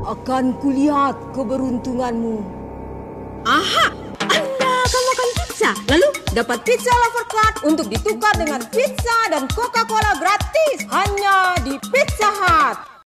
Akan kulihat keberuntunganmu. Aha, Anda akan makan pizza, lalu dapat pizza lover card untuk ditukar dengan pizza dan Coca-Cola gratis hanya di Pizza Hut.